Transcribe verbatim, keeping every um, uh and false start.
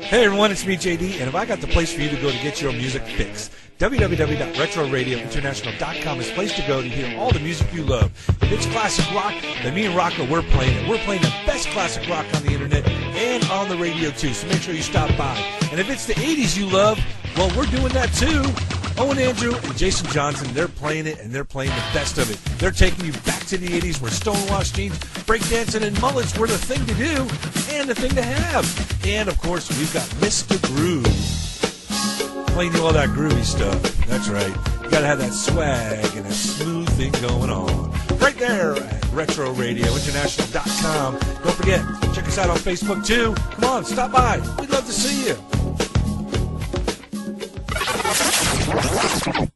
Hey everyone, it's me J D, and have I got the place for you to go to get your music fix? w w w dot retro radio international dot com is the place to go to hear all the music you love. If it's classic rock, then me and Rocco, we're playing it. We're playing the best classic rock on the internet and on the radio too, so make sure you stop by. And if it's the eighties you love, well, we're doing that too. Owen Andrew and Jason Johnson, they're playing it, and they're playing the best of it. They're taking you back to the eighties where stonewashed jeans, breakdancing, and mullets were the thing to do and the thing to have. And, of course, we've got Mister Groove playing you all that groovy stuff. That's right. You got to have that swag and that smooth thing going on. Right there at retro radio international dot com. Don't forget, check us out on Facebook, too. Come on, stop by. We'd love to see you.